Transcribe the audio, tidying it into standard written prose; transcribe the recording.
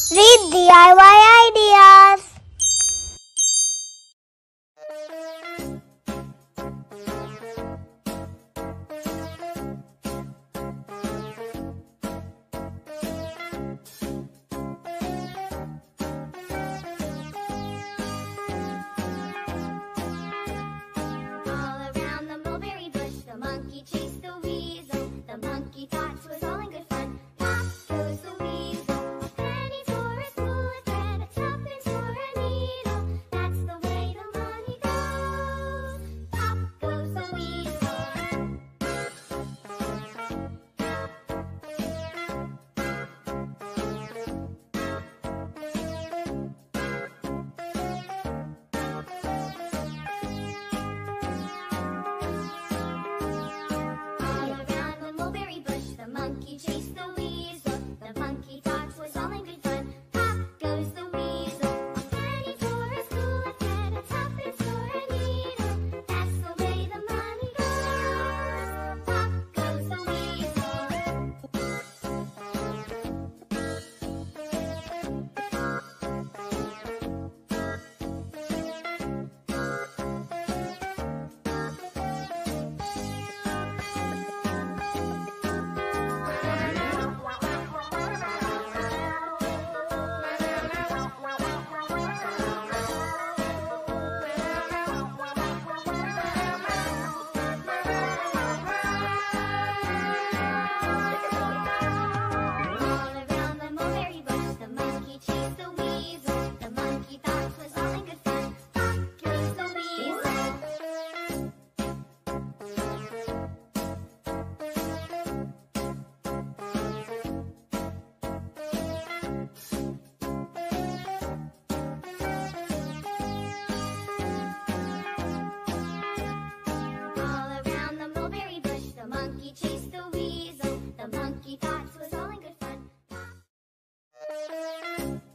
Read DIY ideas. All around the mulberry bush, the monkey chased the weasel. The monkey thought it was all in good fun. Pop goes the weasel. A penny for a spool of thread, a tuppence for a needle. That's the way the money goes. Pop goes the weasel. All around the mulberry bush, the monkey chased the weasel. The monkey thought it was all in good fun. Pop goes the weasel. A penny for a spool of thread, a tuppence for a needle. That's the way the money goes. Pop goes the weasel. All around the mulberry bush, the monkey chased the weasel. The monkey thought it was all in good fun. Pop goes the weasel. All around the mulberry bush, the monkey chased the weasel. The monkey thought it was all in good fun.